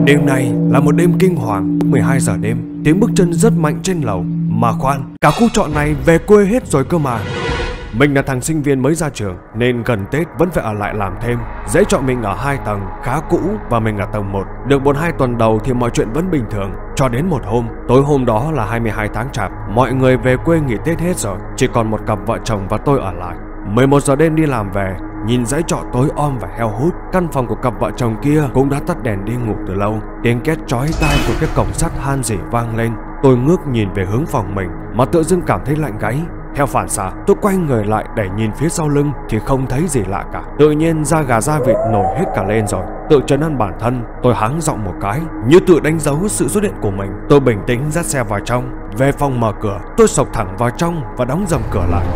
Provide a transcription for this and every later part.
Đêm này là một đêm kinh hoàng. 12 giờ đêm, tiếng bước chân rất mạnh trên lầu. Mà khoan, cả khu trọ này về quê hết rồi cơ mà. Mình là thằng sinh viên mới ra trường nên gần Tết vẫn phải ở lại làm thêm. Dãy trọ mình ở 2 tầng, khá cũ và mình ở tầng 1. Được 1-2 tuần đầu thì mọi chuyện vẫn bình thường. Cho đến một hôm, tối hôm đó là 22 tháng Chạp. Mọi người về quê nghỉ Tết hết rồi, chỉ còn một cặp vợ chồng và tôi ở lại. 11 giờ đêm đi làm về, nhìn dãy trọ tối om và heo hút. Căn phòng của cặp vợ chồng kia cũng đã tắt đèn đi ngủ từ lâu. Tiếng két chói tai của cái cổng sắt han rỉ vang lên. Tôi ngước nhìn về hướng phòng mình mà tự dưng cảm thấy lạnh gáy. Theo phản xạ, tôi quay người lại để nhìn phía sau lưng thì không thấy gì lạ cả. Tự nhiên da gà da vịt nổi hết cả lên rồi. Tự trấn an bản thân, tôi hắng giọng một cái, như tự đánh dấu sự xuất hiện của mình. Tôi bình tĩnh dắt xe vào trong. Về phòng mở cửa, tôi xộc thẳng vào trong và đóng dầm cửa lại.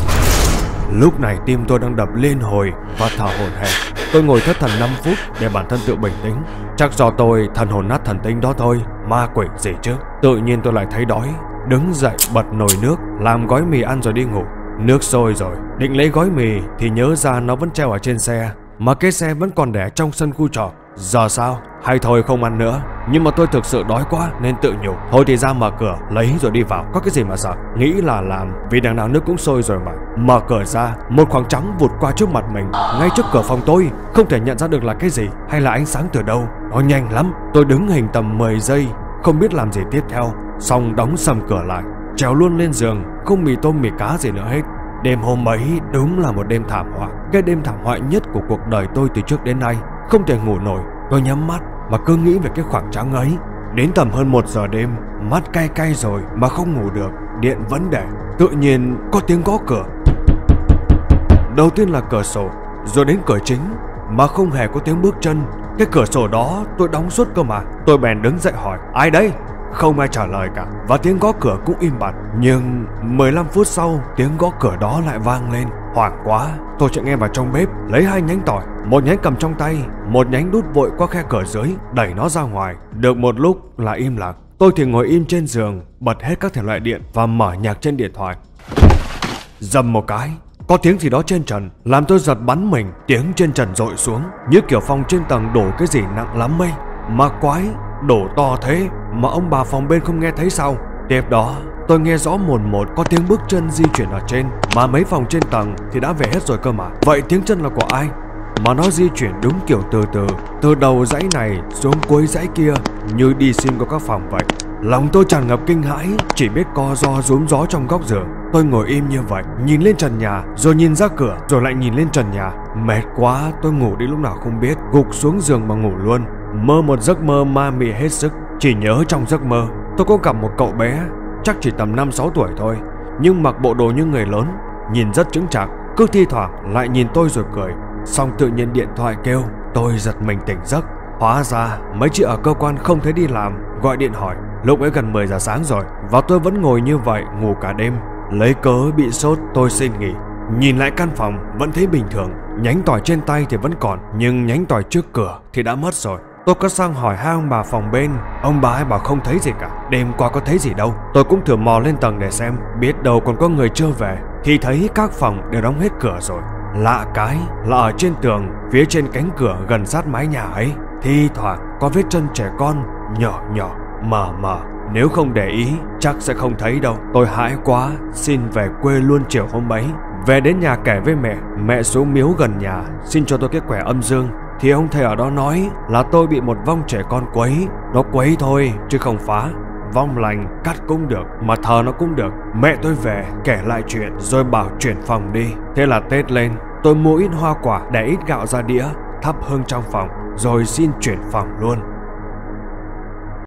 Lúc này tim tôi đang đập liên hồi và thở hổn hển. Tôi ngồi thất thần 5 phút để bản thân tự bình tĩnh. Chắc do tôi thần hồn nát thần tính đó thôi, ma quỷ gì chứ. Tự nhiên tôi lại thấy đói, đứng dậy bật nồi nước, làm gói mì ăn rồi đi ngủ. Nước sôi rồi, định lấy gói mì thì nhớ ra nó vẫn treo ở trên xe, mà cái xe vẫn còn để trong sân khu trọ. Giờ sao? Hay thôi không ăn nữa. Nhưng mà tôi thực sự đói quá nên tự nhủ, thôi thì ra mở cửa lấy rồi đi vào, có cái gì mà sợ. Nghĩ là làm, vì đằng nào nước cũng sôi rồi mà. Mở cửa ra, một khoảng trắng vụt qua trước mặt mình, ngay trước cửa phòng tôi. Không thể nhận ra được là cái gì hay là ánh sáng từ đâu. Nó nhanh lắm. Tôi đứng hình tầm 10 giây, không biết làm gì tiếp theo. Xong đóng sầm cửa lại, trèo luôn lên giường, không mì tôm mì cá gì nữa hết. Đêm hôm ấy đúng là một đêm thảm họa, cái đêm thảm họa nhất của cuộc đời tôi từ trước đến nay. Không thể ngủ nổi, tôi nhắm mắt mà cứ nghĩ về cái khoảng trắng ấy. Đến tầm hơn 1 giờ đêm, mắt cay cay rồi mà không ngủ được, điện vẫn để. Tự nhiên có tiếng gõ cửa. Đầu tiên là cửa sổ, rồi đến cửa chính, mà không hề có tiếng bước chân. Cái cửa sổ đó tôi đóng suốt cơ mà. Tôi bèn đứng dậy hỏi, ai đấy? Không ai trả lời cả, và tiếng gõ cửa cũng im bặt. Nhưng 15 phút sau, tiếng gõ cửa đó lại vang lên. Hoảng quá, tôi chạy nghe vào trong bếp, lấy 2 nhánh tỏi, một nhánh cầm trong tay, một nhánh đút vội qua khe cửa dưới, đẩy nó ra ngoài. Được một lúc là im lặng. Tôi thì ngồi im trên giường, bật hết các thể loại điện và mở nhạc trên điện thoại. Dầm một cái, có tiếng gì đó trên trần, làm tôi giật bắn mình. Tiếng trên trần dội xuống, như kiểu phòng trên tầng đổ cái gì nặng lắm ấy. Mà quái, đổ to thế mà ông bà phòng bên không nghe thấy sao? Tiếp đó tôi nghe rõ mồn một có tiếng bước chân di chuyển ở trên, mà mấy phòng trên tầng thì đã về hết rồi cơ mà. Vậy tiếng chân là của ai mà nó di chuyển đúng kiểu từ từ, từ đầu dãy này xuống cuối dãy kia, như đi xuyên qua các phòng vậy. Lòng tôi tràn ngập kinh hãi, chỉ biết co ro rúm gió trong góc giường. Tôi ngồi im như vậy, nhìn lên trần nhà, rồi nhìn ra cửa, rồi lại nhìn lên trần nhà. Mệt quá, tôi ngủ đi lúc nào không biết, gục xuống giường mà ngủ luôn. Mơ một giấc mơ ma mị hết sức. Chỉ nhớ trong giấc mơ tôi có gặp một cậu bé, chắc chỉ tầm 5-6 tuổi thôi, nhưng mặc bộ đồ như người lớn, nhìn rất chững chạc, cứ thi thoảng lại nhìn tôi rồi cười. Xong tự nhiên điện thoại kêu, tôi giật mình tỉnh giấc. Hóa ra mấy chị ở cơ quan không thấy đi làm, gọi điện hỏi. Lúc ấy gần 10 giờ sáng rồi, và tôi vẫn ngồi như vậy ngủ cả đêm. Lấy cớ bị sốt tôi xin nghỉ. Nhìn lại căn phòng vẫn thấy bình thường, nhánh tỏi trên tay thì vẫn còn, nhưng nhánh tỏi trước cửa thì đã mất rồi. Tôi có sang hỏi 2 ông bà phòng bên, ông bà ấy bảo không thấy gì cả, đêm qua có thấy gì đâu. Tôi cũng thử mò lên tầng để xem, biết đâu còn có người chưa về, thì thấy các phòng đều đóng hết cửa rồi. Lạ cái là ở trên tường, phía trên cánh cửa gần sát mái nhà ấy, thi thoảng có vết chân trẻ con nhỏ nhỏ mờ mờ. Nếu không để ý chắc sẽ không thấy đâu. Tôi hãi quá, xin về quê luôn chiều hôm ấy. Về đến nhà kể với mẹ, mẹ xuống miếu gần nhà xin cho tôi cái quẻ âm dương, thì ông thầy ở đó nói là tôi bị một vong trẻ con quấy. Nó quấy thôi chứ không phá. Vong lành cắt cũng được mà thờ nó cũng được. Mẹ tôi về kể lại chuyện rồi bảo chuyển phòng đi. Thế là Tết lên, tôi mua ít hoa quả để ít gạo ra đĩa, thắp hương trong phòng, rồi xin chuyển phòng luôn.